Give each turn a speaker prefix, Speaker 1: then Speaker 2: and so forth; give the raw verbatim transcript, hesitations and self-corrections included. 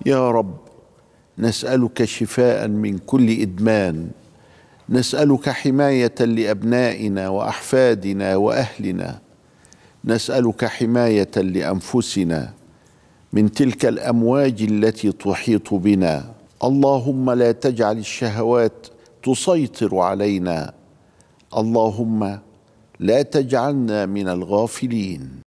Speaker 1: يا رب نسألك شفاء من كل إدمان، نسألك حماية لأبنائنا وأحفادنا وأهلنا، نسألك حماية لأنفسنا من تلك الأمواج التي تحيط بنا. اللهم لا تجعل الشهوات تسيطر علينا، اللهم لا تجعلنا من الغافلين.